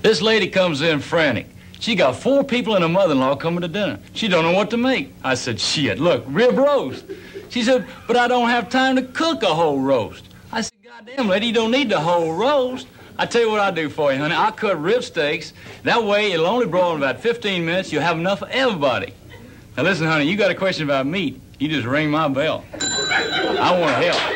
This lady comes in frantic. She got 4 people and a mother-in-law coming to dinner. She don't know what to make. I said, shit, look, rib roast. She said, but I don't have time to cook a whole roast. I said, goddamn, lady, you don't need the whole roast. I tell you what I'll do for you, honey. I'll cut rib steaks. That way, it'll only broil in about 15 minutes. You'll have enough for everybody. Now, listen, honey, you got a question about meat, you just ring my bell. I want to help.